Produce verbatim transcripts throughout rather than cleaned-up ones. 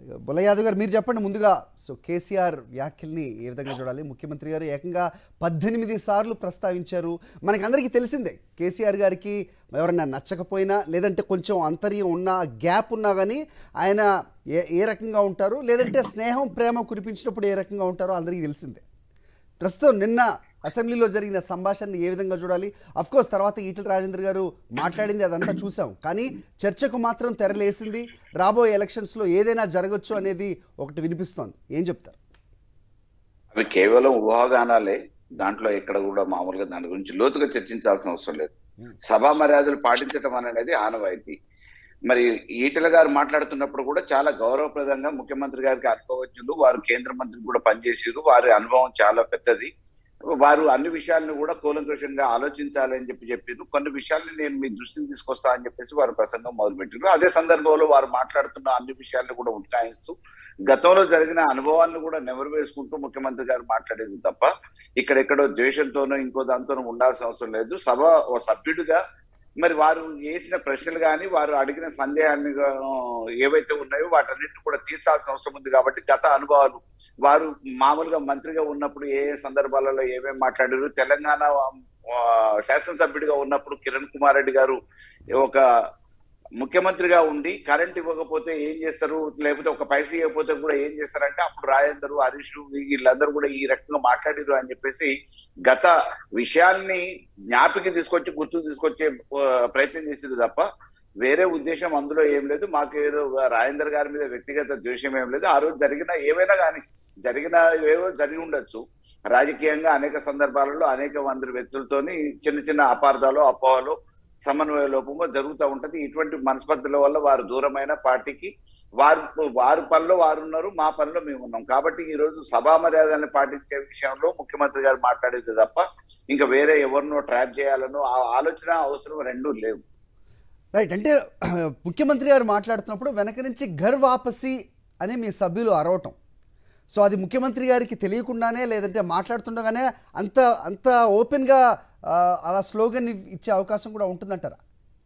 బుల్ల యాదవ్ గారు మీరు చెప్పండి ముందుగా. సో కేసీఆర్ వ్యాఖ్యల్ని ఏ విధంగా చూడాలి? ముఖ్యమంత్రి గారు ఏకంగా పద్దెనిమిది సార్లు ప్రస్తావించారు. మనకందరికీ తెలిసిందే కేసీఆర్ గారికి ఎవరన్నా నచ్చకపోయినా లేదంటే కొంచెం అంతర్యం ఉన్నా గ్యాప్ ఉన్నా కానీ ఆయన ఏ ఏ రకంగా ఉంటారు, లేదంటే స్నేహం ప్రేమ కురిపించినప్పుడు ఏ రకంగా ఉంటారో అందరికీ తెలిసిందే. ప్రస్తుతం నిన్న అసెంబ్లీలో జరిగిన సంభాషణని ఏ విధంగా చూడాలి? అఫ్కోర్స్ తర్వాత ఈటెల రాజేందర్ గారు మాట్లాడింది అదంతా చూసాం, కానీ చర్చకు మాత్రం తెరలేసింది. రాబోయే ఎలక్షన్స్లో ఏదైనా జరగచ్చు అనేది ఒకటి వినిపిస్తోంది. ఏం చెప్తారు? అవి కేవలం ఊహాగానాలే. దాంట్లో ఎక్కడ కూడా మామూలుగా దాని గురించి లోతుగా చర్చించాల్సిన అవసరం లేదు. సభా మర్యాదలు పాటించడం అనేది ఆనవాయితీ. మరి ఈటెల గారు మాట్లాడుతున్నప్పుడు కూడా చాలా గౌరవప్రదంగా ముఖ్యమంత్రి గారికి అనుభవజ్ఞులు, వారు కేంద్ర మంత్రి కూడా పనిచేసారు, వారి అనుభవం చాలా పెద్దది, వారు అన్ని విషయాలను కూడా కూలంకషంగా ఆలోచించాలని చెప్పి చెప్పారు. కొన్ని విషయాల్ని నేను మీ దృష్టిని తీసుకొస్తా అని చెప్పేసి వారు ప్రసంగం మొదలుపెట్టారు. అదే సందర్భంలో వారు మాట్లాడుతున్న అన్ని విషయాలను కూడా ఉత్సాహిస్తూ గతంలో జరిగిన అనుభవాలను కూడా నెమరు వేసుకుంటూ ముఖ్యమంత్రి గారు మాట్లాడేది తప్ప ఇక్కడెక్కడో ద్వేషంతోనో ఇంకో దాంతోనో ఉండాల్సిన అవసరం లేదు. సభ ఓ సభ్యుడిగా మరి వారు వేసిన ప్రశ్నలు కానీ వారు అడిగిన సందేహాన్ని ఏవైతే ఉన్నాయో వాటన్నిటిని కూడా తీర్చాల్సిన అవసరం ఉంది. కాబట్టి గత అనుభవాలు వారు మామూలుగా మంత్రిగా ఉన్నప్పుడు ఏ ఏ సందర్భాలలో ఏమేమి మాట్లాడారు, తెలంగాణ శాసనసభ్యుడిగా ఉన్నప్పుడు కిరణ్ కుమార్ రెడ్డి గారు ఒక ముఖ్యమంత్రిగా ఉండి కరెంట్ ఇవ్వకపోతే ఏం చేస్తారు, లేకపోతే ఒక పైసా ఇవ్వకపోతే కూడా ఏం చేస్తారంటే అప్పుడు రాజేందర్, హరీష్ వీళ్ళందరూ కూడా ఈ రకంగా మాట్లాడారు అని చెప్పేసి గత విషయాల్ని జ్ఞాపికి తీసుకొచ్చి గుర్తుకు తీసుకొచ్చే ప్రయత్నం చేసేది తప్ప వేరే ఉద్దేశం అందులో ఏం లేదు. మాకు ఏదో రాజేందర్ గారి మీద వ్యక్తిగత ద్వేషం ఏం లేదు. ఆ రోజు జరిగిన ఏమైనా కానీ జరిగిన ఏవో జరిగి ఉండొచ్చు. రాజకీయంగా అనేక సందర్భాలలో అనేక మంది వ్యక్తులతోని చిన్న చిన్న అపార్థాలు, అపోహలు, సమన్వయ లోపము జరుగుతూ ఉంటది. ఇటువంటి మనస్పర్ధల వల్ల వారు దూరమైన పార్టీకి వారు వారు పనిలో వారు ఉన్నారు, మా పనిలో మేము ఉన్నాం. కాబట్టి ఈ రోజు సభా మర్యాదల్ని పాటించే విషయంలో ముఖ్యమంత్రి గారు మాట్లాడేది తప్ప ఇంకా వేరే ఎవరినో ట్రాప్ చేయాలనో ఆ ఆలోచన అవసరం రెండూ లేవు. రైట్. అంటే ముఖ్యమంత్రి గారు మాట్లాడుతున్నప్పుడు వెనక నుంచి ఘర్ వాపసి అని మీ సభ్యులు అరవటం, సో అది ముఖ్యమంత్రి గారికి తెలియకుండానే లేదంటే మాట్లాడుతుండగానే అంత అంత ఓపెన్గా అలా స్లోగన్ ఇచ్చే అవకాశం కూడా ఉంటుందంటారా?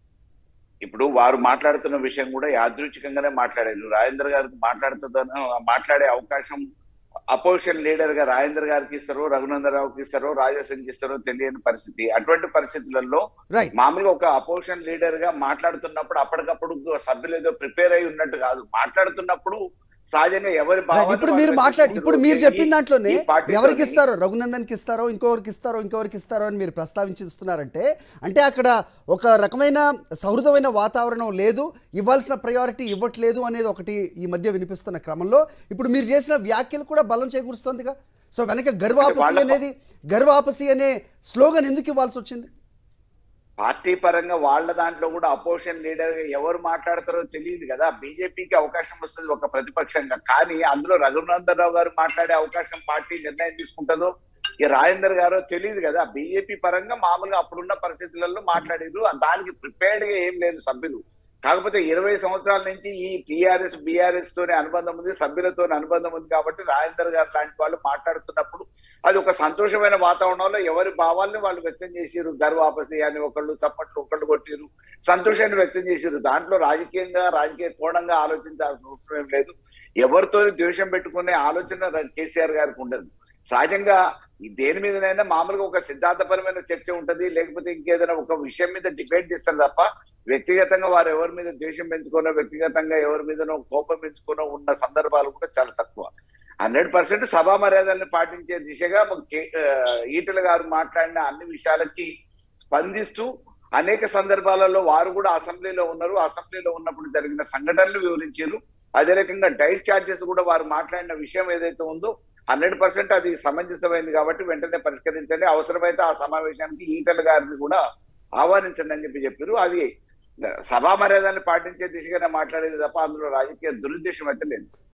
ఇప్పుడు వారు మాట్లాడుతున్న విషయం కూడా యాదృచ్ఛికంగానే మాట్లాడారు. రాజేందర్ గారికి మాట్లాడుతున్న మాట్లాడే అవకాశం అపోజిషన్ లీడర్ గా రాజేందర్ గారికి ఇస్తారో, రఘునందన్ రావుకి ఇస్తారో, రాజాసింగ్ ఇస్తారో తెలియని పరిస్థితి. అటువంటి పరిస్థితులలో మామూలుగా ఒక అపోజిషన్ లీడర్ గా మాట్లాడుతున్నప్పుడు అప్పటికప్పుడు సభ్యులు ఏదో ప్రిపేర్ అయి ఉన్నట్టు కాదు. మాట్లాడుతున్నప్పుడు సహజంగా ఎవరి ఇప్పుడు మీరు మాట్లాడి ఇప్పుడు మీరు చెప్పిన దాంట్లోనే ఎవరికి ఇస్తారో, రఘునందన్కి ఇస్తారో, ఇంకొకరికి ఇస్తారో, ఇంకొకరికి ఇస్తారో అని మీరు ప్రస్తావించిస్తున్నారంటే అంటే అక్కడ ఒక రకమైన సౌహృదమైన వాతావరణం లేదు, ఇవ్వాల్సిన ప్రయారిటీ ఇవ్వట్లేదు అనేది ఒకటి ఈ మధ్య వినిపిస్తున్న క్రమంలో ఇప్పుడు మీరు చేసిన వ్యాఖ్యలు కూడా బలం చేకూరుస్తోందిగా. సో వెనక గర్వాపసి అనేది గర్వాపసి అనే స్లోగన్ ఎందుకు ఇవ్వాల్సి వచ్చింది? పార్టీ పరంగా వాళ్ళ దాంట్లో కూడా అపోజిషన్ లీడర్ గా ఎవరు మాట్లాడతారో తెలియదు కదా. బీజేపీకి అవకాశం వస్తుంది ఒక ప్రతిపక్షంగా, కానీ అందులో రఘునందన్ రావు గారు మాట్లాడే అవకాశం పార్టీ నిర్ణయం తీసుకుంటుందో ఈ రాజేందర్ గారో తెలియదు కదా. బీజేపీ పరంగా మామూలుగా అప్పుడున్న పరిస్థితులలో మాట్లాడారు, దానికి ప్రిపేర్డ్ గా ఏం లేదు సభ్యులు. కాకపోతే ఇరవై సంవత్సరాల నుంచి ఈ టీఆర్ఎస్ బీఆర్ఎస్ తోనే అనుబంధం ఉంది, సభ్యులతో అనుబంధం ఉంది. కాబట్టి రాజేందర్ గారు లాంటి వాళ్ళు మాట్లాడుతున్నప్పుడు అది ఒక సంతోషమైన వాతావరణంలో ఎవరి భావాల్ని వాళ్ళు వ్యక్తం చేసారు. గర్వాపసి అని ఒకళ్ళు చప్పట్లు ఒకళ్ళు కొట్టిరు, సంతోషాన్ని వ్యక్తం చేసారు. దాంట్లో రాజకీయంగా రాజకీయ కోణంగా ఆలోచించాల్సిన అవసరం ఏం లేదు. ఎవరితో ద్వేషం పెట్టుకునే ఆలోచన కేసీఆర్ గారికి ఉండదు. సహజంగా దేని మీదనైనా మామూలుగా ఒక సిద్ధాంతపరమైన చర్చ ఉంటది, లేకపోతే ఇంకేదైనా ఒక విషయం మీద డిబేట్ చేస్తారు తప్ప వ్యక్తిగతంగా వారు ఎవరి మీద ద్వేషం పెంచుకునో, వ్యక్తిగతంగా ఎవరి మీదనో కోపం పెంచుకునో ఉన్న సందర్భాలు కూడా చాలా తక్కువ. హండ్రెడ్ పర్సెంట్ సభా మర్యాదల్ని పాటించే దిశగా ఈటెల గారు మాట్లాడిన అన్ని విషయాలకి స్పందిస్తూ అనేక సందర్భాలలో వారు కూడా అసెంబ్లీలో ఉన్నారు, అసెంబ్లీలో ఉన్నప్పుడు జరిగిన సంఘటనలు వివరించారు. అదే రకంగా డైట్ ఛార్జెస్ కూడా వారు మాట్లాడిన విషయం ఏదైతే ఉందో హండ్రెడ్ పర్సెంట్ అది సమంజసమైంది. కాబట్టి వెంటనే పరిష్కరించండి, అవసరమైతే ఆ సమావేశానికి ఈటెల గారిని కూడా ఆహ్వానించండి అని చెప్పి చెప్పారు. అది సభా మర్యాదల్ని పాటించే దిశగానే మాట్లాడేది తప్ప అందులో రాజకీయ దురుద్దేశం అయితే లేదు.